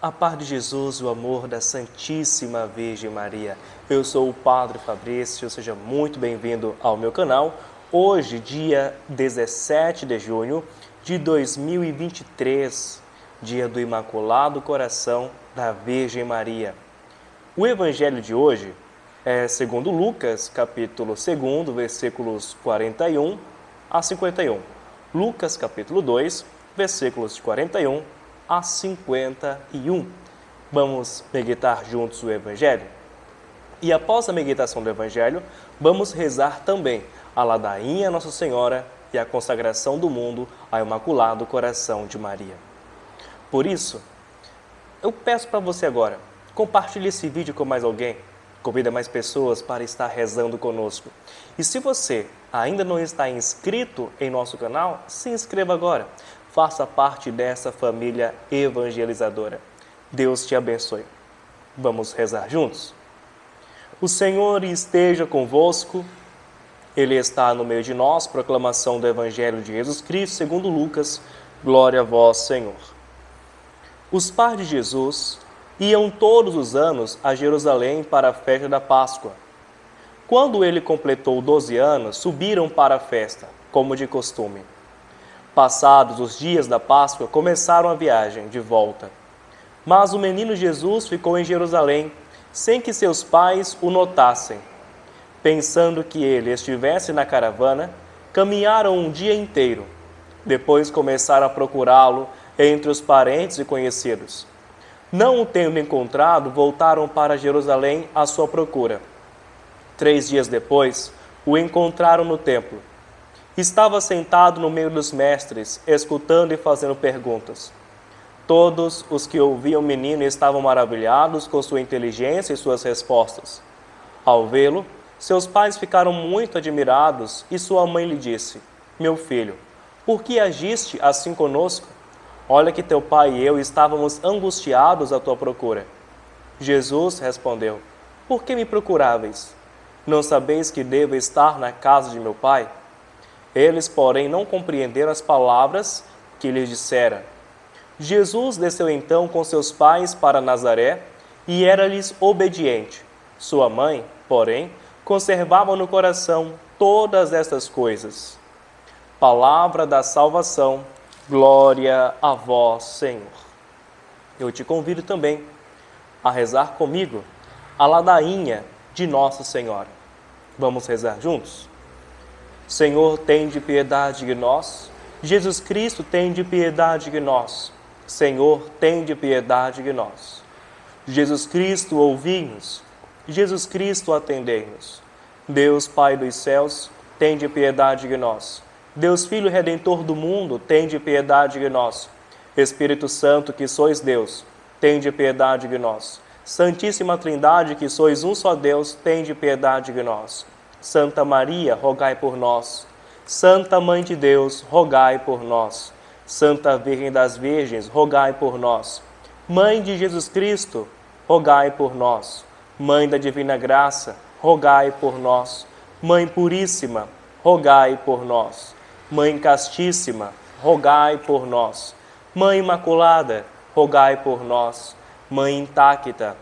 A paz de Jesus, o amor da Santíssima Virgem Maria. Eu sou o Padre Fabrício, seja muito bem-vindo ao meu canal. Hoje, dia 17 de junho de 2023, dia do Imaculado Coração da Virgem Maria. O evangelho de hoje é segundo Lucas, capítulo 2, versículos 41 a 51. Lucas, capítulo 2, versículos de 41 a 51. Vamos meditar juntos o Evangelho? E após a meditação do Evangelho, vamos rezar também a ladainha a Nossa Senhora e a consagração do mundo ao Imaculado Coração de Maria. Por isso, eu peço para você agora, compartilhe esse vídeo com mais alguém, convida mais pessoas para estar rezando conosco. E se você ainda não está inscrito em nosso canal, se inscreva agora. Faça parte dessa família evangelizadora. Deus te abençoe. Vamos rezar juntos? O Senhor esteja convosco. Ele está no meio de nós. Proclamação do Evangelho de Jesus Cristo, segundo Lucas. Glória a vós, Senhor. Os pais de Jesus iam todos os anos a Jerusalém para a festa da Páscoa. Quando ele completou 12 anos, subiram para a festa, como de costume. Passados os dias da Páscoa, começaram a viagem de volta. Mas o menino Jesus ficou em Jerusalém, sem que seus pais o notassem. Pensando que ele estivesse na caravana, caminharam um dia inteiro. Depois começaram a procurá-lo entre os parentes e conhecidos. Não o tendo encontrado, voltaram para Jerusalém à sua procura. 3 dias depois, o encontraram no templo. Estava sentado no meio dos mestres, escutando e fazendo perguntas. Todos os que ouviam o menino estavam maravilhados com sua inteligência e suas respostas. Ao vê-lo, seus pais ficaram muito admirados e sua mãe lhe disse: "Meu filho, por que agiste assim conosco? Olha que teu pai e eu estávamos angustiados à tua procura." Jesus respondeu: "Por que me procuráveis? Não sabeis que devo estar na casa de meu pai?" Eles, porém, não compreenderam as palavras que lhes dissera. Jesus desceu então com seus pais para Nazaré e era-lhes obediente. Sua mãe, porém, conservava no coração todas estas coisas. Palavra da salvação, glória a vós, Senhor. Eu te convido também a rezar comigo a ladainha de Nossa Senhora. Vamos rezar juntos? Senhor, tende piedade de nós. Jesus Cristo, tende piedade de nós. Senhor, tende piedade de nós. Jesus Cristo, ouvi-nos. Jesus Cristo, atendei-nos. Deus, Pai dos céus, tende piedade de nós. Deus, Filho Redentor do mundo, tende piedade de nós. Espírito Santo, que sois Deus, tende piedade de nós. Santíssima Trindade, que sois um só Deus, tende piedade de nós. Santa Maria, rogai por nós. Santa Mãe de Deus, rogai por nós. Santa Virgem das Virgens, rogai por nós. Mãe de Jesus Cristo, rogai por nós. Mãe da Divina Graça, rogai por nós. Mãe Puríssima, rogai por nós. Mãe Castíssima, rogai por nós. Mãe Imaculada, rogai por nós. Mãe Intacta,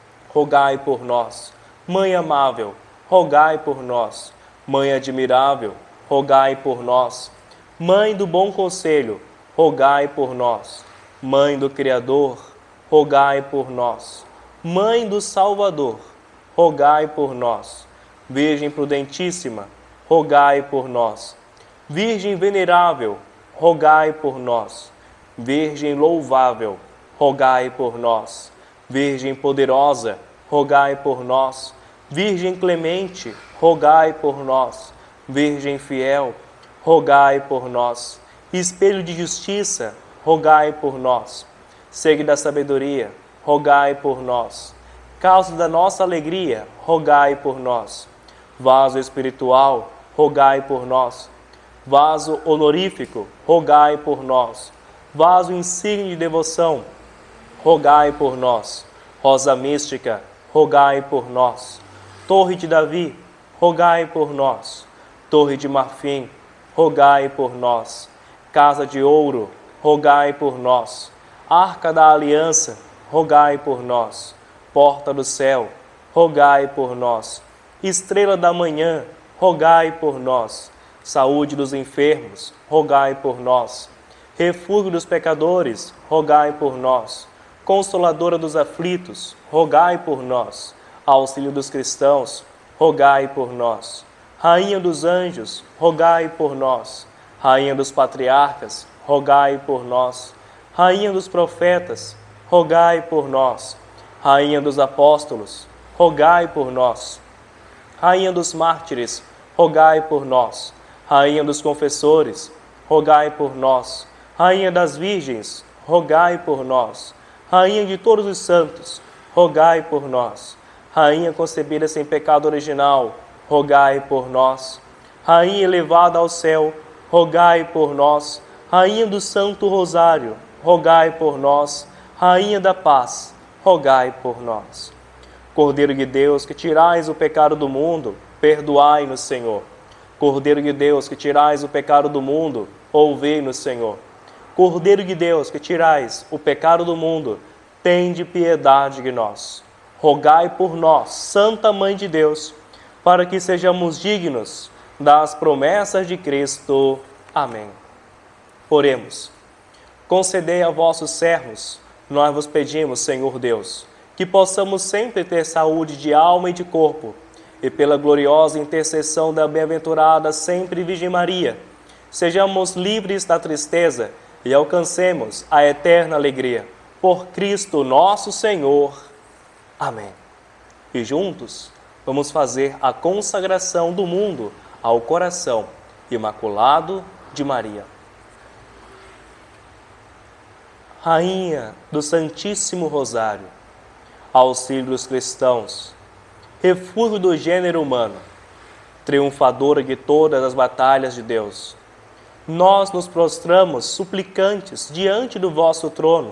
rogai por nós. Mãe Amável, rogai por nós. Mãe admirável, rogai por nós. Mãe do bom conselho, rogai por nós. Mãe do Criador, rogai por nós. Mãe do Salvador, rogai por nós. Virgem prudentíssima, rogai por nós. Virgem venerável, rogai por nós. Virgem louvável, rogai por nós. Virgem poderosa, rogai por nós. Virgem clemente, rogai por nós. Virgem fiel, rogai por nós. Espelho de justiça, rogai por nós. Segue da sabedoria, rogai por nós. Causa da nossa alegria, rogai por nós. Vaso espiritual, rogai por nós. Vaso honorífico, rogai por nós. Vaso insígne de devoção, rogai por nós. Rosa mística, rogai por nós. Torre de Davi, rogai por nós. Torre de marfim, rogai por nós. Casa de ouro, rogai por nós. Arca da aliança, rogai por nós. Porta do céu, rogai por nós. Estrela da manhã, rogai por nós. Saúde dos enfermos, rogai por nós. Refúgio dos pecadores, rogai por nós. Consoladora dos aflitos, rogai por nós. Auxílio dos cristãos, rogai por nós. Rainha dos anjos, rogai por nós. Rainha dos patriarcas, rogai por nós. Rainha dos profetas, rogai por nós. Rainha dos apóstolos, rogai por nós. Rainha dos mártires, rogai por nós. Rainha dos confessores, rogai por nós. Rainha das virgens, rogai por nós. Rainha de todos os santos, rogai por nós. Rainha concebida sem pecado original, rogai por nós. Rainha elevada ao céu, rogai por nós. Rainha do Santo Rosário, rogai por nós. Rainha da paz, rogai por nós. Cordeiro de Deus, que tirais o pecado do mundo, perdoai-nos, Senhor. Cordeiro de Deus, que tirais o pecado do mundo, ouvei-nos, Senhor. Cordeiro de Deus, que tirais o pecado do mundo, tende piedade de nós. Rogai por nós, Santa Mãe de Deus, para que sejamos dignos das promessas de Cristo. Amém. Oremos. Concedei a vossos servos, nós vos pedimos, Senhor Deus, que possamos sempre ter saúde de alma e de corpo, e pela gloriosa intercessão da bem-aventurada sempre Virgem Maria, sejamos livres da tristeza e alcancemos a eterna alegria. Por Cristo nosso Senhor. Amém. E juntos vamos fazer a consagração do mundo ao coração imaculado de Maria. Rainha do Santíssimo Rosário, auxílio dos cristãos, refúgio do gênero humano, triunfadora de todas as batalhas de Deus, nós nos prostramos suplicantes diante do vosso trono,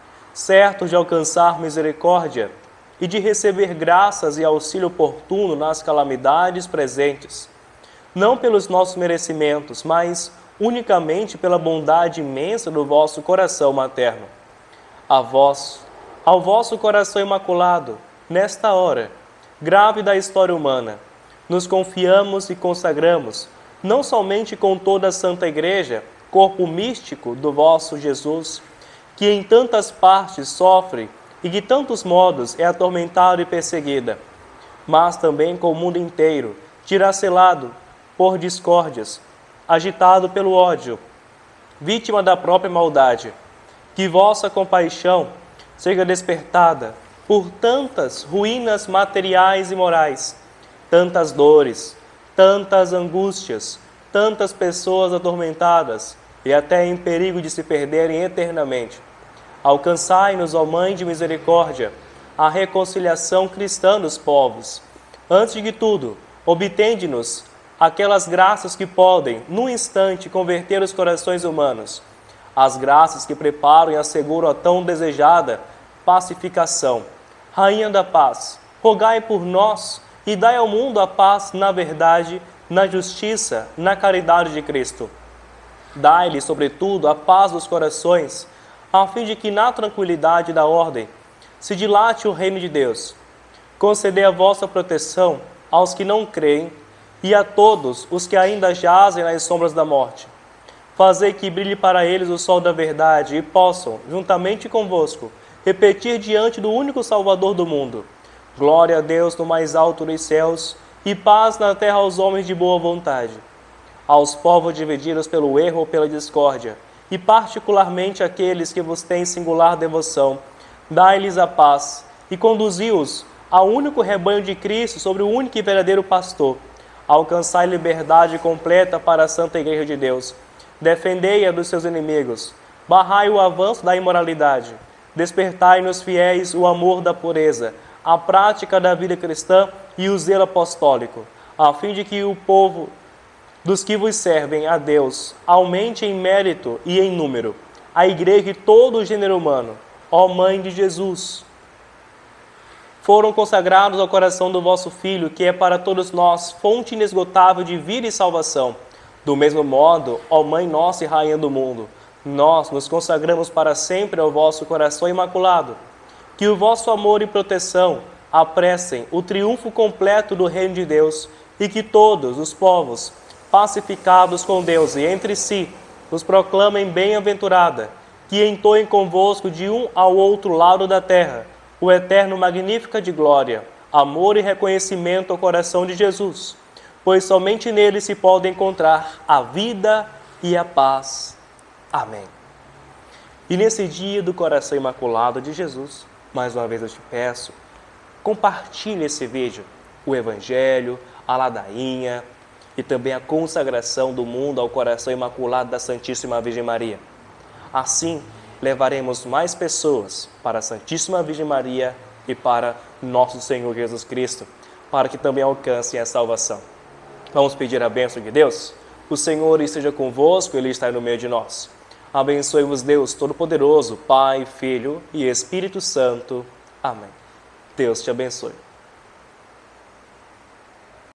certos de alcançar misericórdia e de receber graças e auxílio oportuno nas calamidades presentes, não pelos nossos merecimentos, mas unicamente pela bondade imensa do vosso coração materno. A vós, ao vosso coração imaculado, nesta hora, grave da história humana, nos confiamos e consagramos, não somente com toda a Santa Igreja, corpo místico do vosso Jesus, que em tantas partes sofre e de tantos modos é atormentada e perseguida, mas também com o mundo inteiro, tiracelado por discórdias, agitado pelo ódio, vítima da própria maldade. Que vossa compaixão seja despertada por tantas ruínas materiais e morais, tantas dores, tantas angústias, tantas pessoas atormentadas e até em perigo de se perderem eternamente. Alcançai-nos, ó Mãe de Misericórdia, a reconciliação cristã dos povos. Antes de tudo, obtende-nos aquelas graças que podem, num instante, converter os corações humanos, as graças que preparam e asseguram a tão desejada pacificação. Rainha da paz, rogai por nós e dai ao mundo a paz na verdade, na justiça, na caridade de Cristo. Dai-lhe, sobretudo, a paz dos corações, a fim de que na tranquilidade da ordem se dilate o reino de Deus. Concedei a vossa proteção aos que não creem e a todos os que ainda jazem nas sombras da morte. Fazei que brilhe para eles o sol da verdade e possam, juntamente convosco, repetir diante do único Salvador do mundo: glória a Deus no mais alto dos céus e paz na terra aos homens de boa vontade. Aos povos divididos pelo erro ou pela discórdia, e particularmente aqueles que vos têm singular devoção, dai-lhes a paz e conduzi-os ao único rebanho de Cristo sobre o único e verdadeiro pastor. Alcançai liberdade completa para a Santa Igreja de Deus. Defendei-a dos seus inimigos. Barrai o avanço da imoralidade. Despertai nos fiéis o amor da pureza, a prática da vida cristã e o zelo apostólico, a fim de que o povo dos que vos servem a Deus aumente em mérito e em número, a Igreja e todo o gênero humano. Ó Mãe de Jesus, foram consagrados ao coração do vosso Filho, que é para todos nós fonte inesgotável de vida e salvação. Do mesmo modo, ó Mãe nossa e Rainha do mundo, nós nos consagramos para sempre ao vosso coração imaculado, que o vosso amor e proteção apressem o triunfo completo do reino de Deus e que todos os povos, pacificados com Deus e entre si, os proclamem bem-aventurada, que entoem convosco de um ao outro lado da terra o eterno magnífica de glória, amor e reconhecimento ao coração de Jesus, pois somente nele se pode encontrar a vida e a paz. Amém. E nesse dia do coração imaculado de Jesus, mais uma vez eu te peço, compartilhe esse vídeo, o Evangelho, a ladainha e também a consagração do mundo ao coração imaculado da Santíssima Virgem Maria. Assim, levaremos mais pessoas para a Santíssima Virgem Maria e para nosso Senhor Jesus Cristo, para que também alcancem a salvação. Vamos pedir a bênção de Deus? O Senhor esteja convosco, Ele está no meio de nós. Abençoe-vos Deus Todo-Poderoso, Pai, Filho e Espírito Santo. Amém. Deus te abençoe.